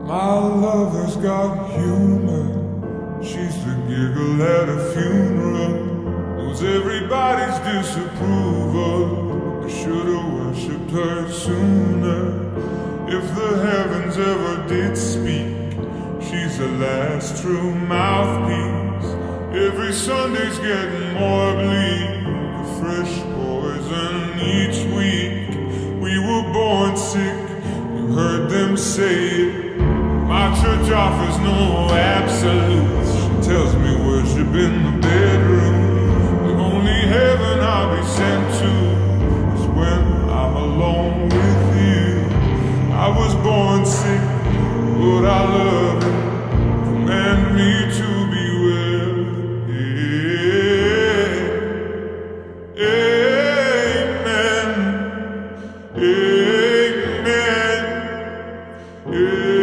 My lover's got humor. She's the giggle at a funeral. Knows everybody's disapproval. I should've worshipped her sooner. If the heavens ever did speak, she's the last true mouthpiece. Every Sunday's getting more bleak, a fresh poison each week. We were born sick, you heard them say it. My church offers no absolutes. She tells me worship in the bedroom. The only heaven I'll be sent to is when I'm alone with you. I was born sick, but I love it. Command me to be well. Amen. Amen. Amen.